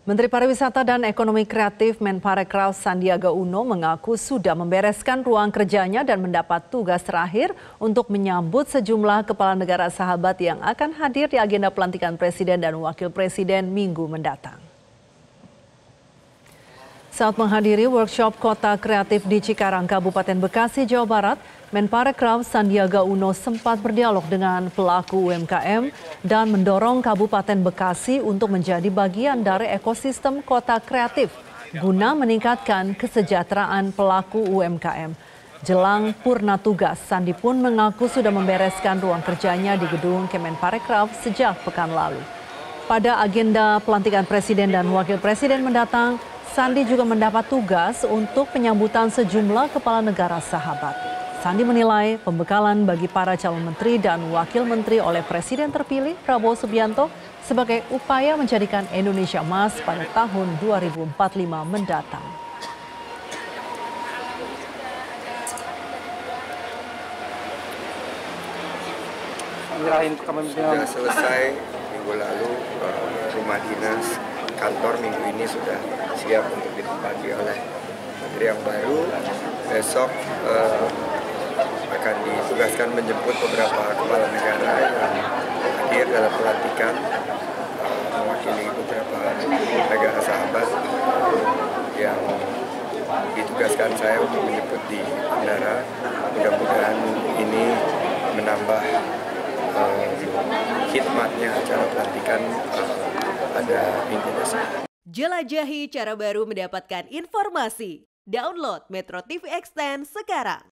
Menteri Pariwisata dan Ekonomi Kreatif Menparekraf Sandiaga Uno mengaku sudah membereskan ruang kerjanya dan mendapat tugas terakhir untuk menyambut sejumlah kepala negara sahabat yang akan hadir di agenda pelantikan Presiden dan Wakil Presiden Minggu mendatang. Saat menghadiri workshop Kota Kreatif di Cikarang, Kabupaten Bekasi, Jawa Barat, Menparekraf Sandiaga Uno sempat berdialog dengan pelaku UMKM dan mendorong Kabupaten Bekasi untuk menjadi bagian dari ekosistem kota kreatif guna meningkatkan kesejahteraan pelaku UMKM. Jelang purna tugas, Sandi pun mengaku sudah membereskan ruang kerjanya di gedung Kemenparekraf sejak pekan lalu. Pada agenda pelantikan Presiden dan Wakil Presiden mendatang, Sandi juga mendapat tugas untuk penyambutan sejumlah kepala negara sahabat. Sandi menilai pembekalan bagi para calon menteri dan wakil menteri oleh Presiden terpilih Prabowo Subianto sebagai upaya menjadikan Indonesia emas pada tahun 2045 mendatang. Sudah selesai minggu lalu, rumah dinas kantor minggu ini sudah siap untuk ditempati oleh menteri yang baru. Besok akan ditugaskan menjemput beberapa kepala negara yang hadir dalam pelantikan, mewakili beberapa negara sahabat yang ditugaskan saya untuk menjemput di bandara. Mudah-mudahan ini menambah khidmatnya acara pelantikan pada minggu besok. Jelajahi cara baru mendapatkan informasi. Download Metro TV Extend sekarang.